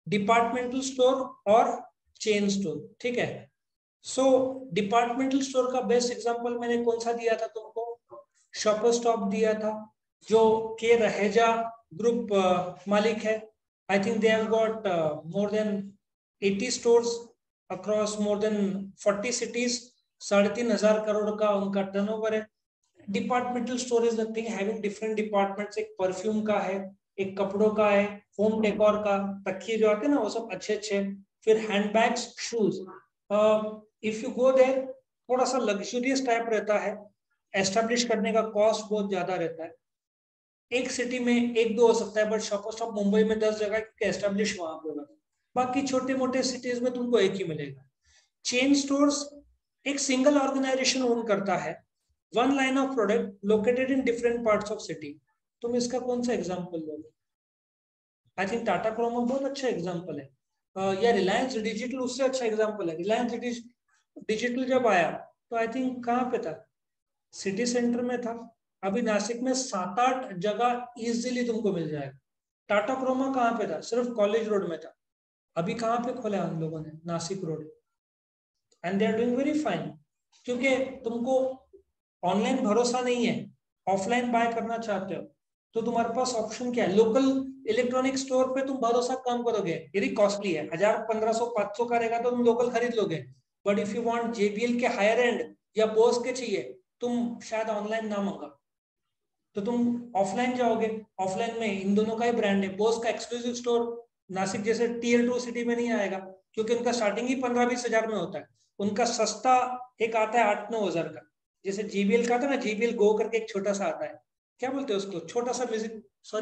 Departmental store और chain store, ठीक है। सो डिपार्टमेंटल स्टोर का बेस्ट एग्जांपल मैंने कौन सा दिया था तुमको, शॉपर स्टॉप दिया था, जो के रहेजा ग्रुप मालिक है। I think they have got more than 80 stores across more than 40 cities, 3,500 crore का उनका टर्नओवर है। Departmental store is nothing having different departments, एक परफ्यूम का है, एक कपड़ों का है, होम डेकोर का, तकिए जो आते हैं ना वो सब अच्छे अच्छे, फिर handbags, shoes. If you go there थोड़ा सा लग्जरियस टाइप रहता है, एस्टेब्लिश करने का कॉस्ट बहुत ज्यादा रहता है। एक सिटी में एक दो हो सकता है, बट शॉपर स्टॉप मुंबई में 10 जगह क्योंकि एस्टेब्लिश वहां पे होगा। बाकी छोटे मोटे सिटीज में तुमको एक ही मिलेगा। चेन स्टोर्स एक सिंगल ऑर्गेनाइजेशन ओन करता है, one line of product located in different parts of city. तुम इसका कौन सा एग्जांपल लोगे? आई थिंक टाटा क्रोमा बहुत अच्छा एग्जांपल है, या रिलायंस डिजिटल उससे अच्छा एग्जांपल है। रिलायंस डिजिटल जब आया तो आई थिंक कहाँ पे था, सिटी सेंटर में था। अभी नासिक में 7-8 जगह इजीली तुमको मिल जाएगा। टाटा क्रोमा कहाँ पे था, सिर्फ कॉलेज रोड में था। अभी कहाँ पे खोला हम लोगों ने, Nashik road, and they are doing very fine. क्योंकि तुमको ऑनलाइन भरोसा नहीं है, ऑफलाइन बाय करना चाहते हो, तो तुम्हारे पास ऑप्शन क्या है, लोकल इलेक्ट्रॉनिक स्टोर पे तुम भरोसा कम करोगे, यदि कॉस्टली है, 1000, 1500, 500 का रहेगा तो तुम लोकल खरीद लोगे। But if you want JBL के हायर एंड या बोस के चाहिए, तुम शायद ऑनलाइन ना मंगा, तो तुम ऑफलाइन जाओगे। ऑफलाइन में इन दोनों का ही ब्रांड है। बोस का एक्सक्लूसिव स्टोर नासिक जैसे Tier 2 सिटी में नहीं आएगा, क्योंकि उनका स्टार्टिंग ही 15-20 हजार में होता है। उनका सस्ता एक आता है 8-9 हजार का, जैसे JBL का था ना, JBL गो करके एक छोटा सा आता है, क्या बोलते हैं उसको, छोटा सा म्यूजिक, सॉरी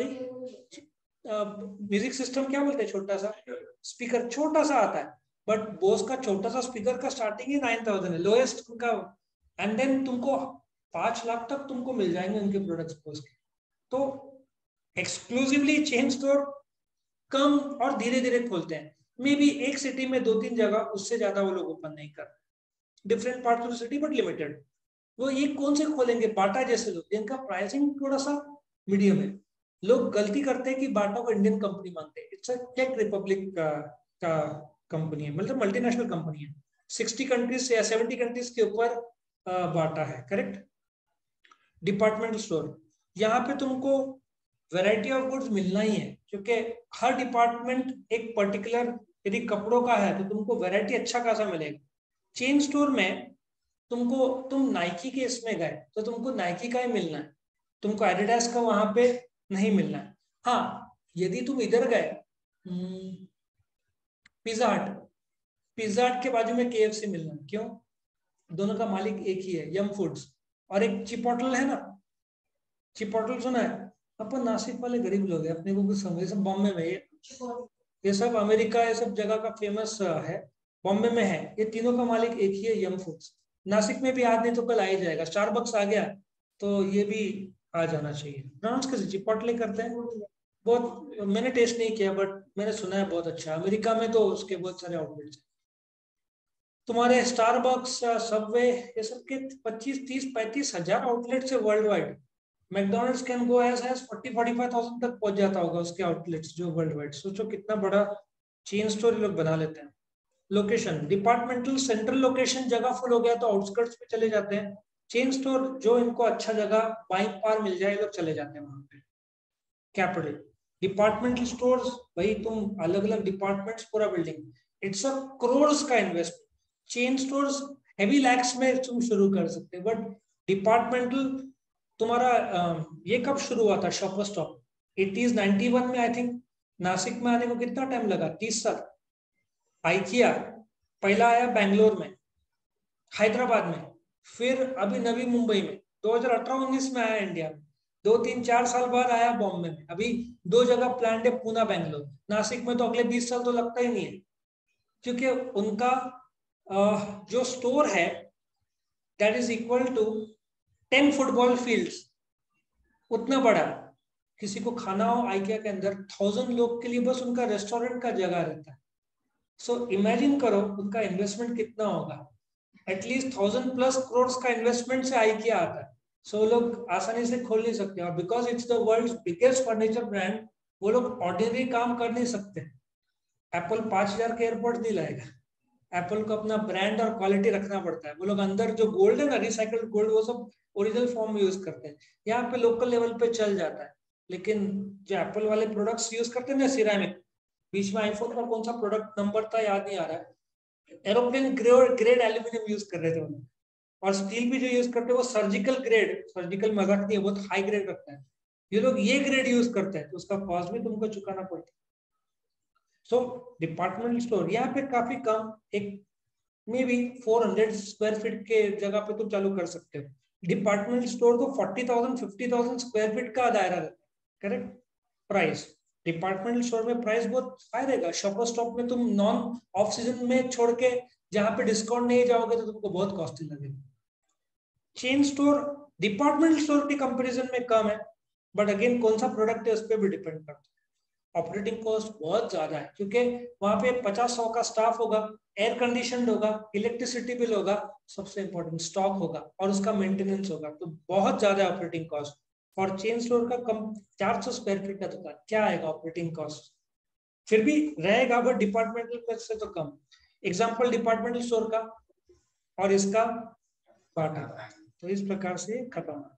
म्यूजिक सिस्टम क्या बोलते हैं, छोटा सा स्पीकर, छोटा सा आता है। बट बोस का छोटा सा स्पीकर का स्टार्टिंग ही 9,000 है, लोएस्ट उनका। एंड देन तुमको 5 लाख तक तुमको मिल जाएंगे उनके प्रोडक्ट्स पोस्ट के। तो एक्सक्लूसिवली चेन स्टोर कम और धीरे धीरे खोलते हैं, मे बी एक सिटी में 2-3 जगह, उससे ज्यादा वो लोग ओपन नहीं कर, different part of the city but limited. वो ये कौन से खोलेंगे, बाटा जैसे लोग जिनका प्राइसिंग थोड़ा सा मीडियम है। लोग गलती करते हैं कि बाटा को इंडियन कंपनी मानते हैं, इट्स अ चेक रिपब्लिक का कंपनी है, मतलब मल्टीनेशनल कंपनी है। 60 कंट्रीज या 70 कंट्रीज के ऊपर बाटा है, करेक्ट। डिपार्टमेंटल स्टोर, यहाँ पे तुमको वैरायटी ऑफ गुड्स मिलना ही है, क्योंकि हर डिपार्टमेंट एक पर्टिकुलर, यदि कपड़ों का है तो तुमको वैरायटी अच्छा खासा मिलेगा। चेन स्टोर में तुमको, तुम नाइकी के इसमें गए तो तुमको नाइकी का ही मिलना है, तुमको एडिडास का वहां पे नहीं मिलना है। हाँ, यदि तुम इधर गए पिज्जा हट, पिज्जा हट के बाजू में KFC मिलना है, क्यों, दोनों का मालिक एक ही है, यम फूड्स। और एक चिपोटल है ना, चिपोटल सुना है, अपन नासिक वाले गरीब लोग हैं, अपने को कुछ समझ, सब बॉम्बे में ये सब अमेरिका, ये सब जगह का फेमस है, बॉम्बे में है। ये तीनों का मालिक एक ही है, यम फूड्स। नासिक में भी आज नहीं तो कल आ ही जाएगा, स्टारबक्स आ गया तो ये भी आ जाना चाहिए। प्रोनाउंस कैसे, चिपोटले करते हैं। बहुत, मैंने टेस्ट नहीं किया बट मैंने सुना है बहुत अच्छा, अमेरिका में तो उसके बहुत सारे आउटलेट्स हैं। तुम्हारे स्टारबक्स, सबवे, ये सब के 25, 30, 35 हजार आउटलेट्स है world wide. McDonald's can go as 40-45,000 तक पहुंच जाता होगा उसके आउटलेट्स जो वर्ल्ड वाइड। सोचो कितना बड़ा चेन स्टोर लोग बना लेते हैं। लोकेशन, डिपार्टमेंटल सेंट्रल लोकेशन जगह फुल हो गया तो आउटस्कर्ट्स पे चले जाते हैं। चेन स्टोर जो इनको अच्छा जगह बाइक पार मिल जाए, लोग चले जाते हैं वहां पे। कैपिटल, डिपार्टमेंटल स्टोर्स, भाई तुम अलग अलग डिपार्टमेंट्स, पूरा बिल्डिंग, इट्स अ करोड़ का investment. Chain stores heavy lakhs में तुम शुरू कर सकते हो, बट डिपार्टमेंटल तुम्हारा ये कब शुरू हुआ था, शॉपर स्टॉप 80s 91 में आई थिंक। नासिक में आने को कितना टाइम लगा, 30 साल। आइकिया पहला आया बैंगलोर में, हैदराबाद में, फिर अभी नवी मुंबई में, 2018-19 में आया इंडिया में, 2-3-4 साल बाद आया बॉम्बे में। अभी 2 जगह प्लान है, पूना बैंगलोर। नासिक में तो अगले 20 साल तो लगता ही नहीं है, क्योंकि उनका जो स्टोर है that is equal to 10 football fields, उतना बड़ा। किसी को खाना हो आइकिया के अंदर, 1000 लोग के लिए बस उनका रेस्टोरेंट का जगह रहता है। सो इमेजिन करो उनका इन्वेस्टमेंट कितना होगा, एटलीस्ट 1000+ करोड़ का इन्वेस्टमेंट से आइकिया आता है। सो लोग आसानी से खोल नहीं सकते, और because it's the world's biggest furniture brand, वो लोग ऑर्डिनरी काम कर नहीं सकते। एप्पल 5,000 के एयरपोर्ट नहीं लाएगा। एप्पल को अपना ब्रांड और क्वालिटी रखना पड़ता है। वो लोग अंदर जो गोल्ड है ना, रिसाइकल्ड गोल्ड, वो सब ओरिजिनल फॉर्म में यूज करते हैं। यहाँ पे लोकल लेवल पे चल जाता है, लेकिन जो एप्पल वाले प्रोडक्ट्स यूज करते हैं ना, सिरेमिक, बीच में आईफोन का कौन सा प्रोडक्ट नंबर था याद नहीं आ रहा है, एरोप्लेन ग्रेड एल्यूमिनियम यूज कर रहे थे उन्होंने। और स्टील भी जो यूज करते हैं वो सर्जिकल ग्रेड, सर्जिकल मजाक नहीं है, बहुत हाई ग्रेड रखता है। ये लोग ये ग्रेड यूज करते हैं, तो उसका कॉस्ट भी तुमको चुकाना पड़ता है। सो डिपार्टमेंटल स्टोर यहाँ पे काफी कम, एक मे बी 400 स्क्वायर फीट के जगह पे तुम चालू कर सकते हो। डिपार्टमेंटल स्टोर तो 40,000 50,000 स्क्वायर फीट का दायरा रहता है, करेक्ट। प्राइस, डिपार्टमेंटल स्टोर में प्राइस बहुत हाई रहेगा। शॉपर स्टॉप में तुम नॉन ऑफ सीजन में छोड़ के जहां पे डिस्काउंट नहीं जाओगे तो तुमको बहुत कॉस्टली लगेगा। चेन स्टोर डिपार्टमेंटल स्टोर के कंपैरिजन में कम है, बट अगेन कौन सा प्रोडक्ट है उस पर भी डिपेंड करता है। ऑपरेटिंग कॉस्ट बहुत ज्यादा है, क्योंकि वहां पे 50-100 का स्टाफ होगा, एयर कंडीशन होगा, इलेक्ट्रिसिटी बिल होगा, सबसे इंपॉर्टेंट स्टॉक होगा और उसका मेंटेनेंस होगा, तो बहुत ज्यादा है ऑपरेटिंग कॉस्ट। और चेन स्टोर का कम 400 स्क्वायर फीट का दुकान, क्या आएगा ऑपरेटिंग कॉस्ट, फिर भी रहेगा, बट डिपार्टमेंटल से तो कम। एग्जाम्पल डिपार्टमेंटल स्टोर का और इसका बाटा। तो इस प्रकार से खत्म।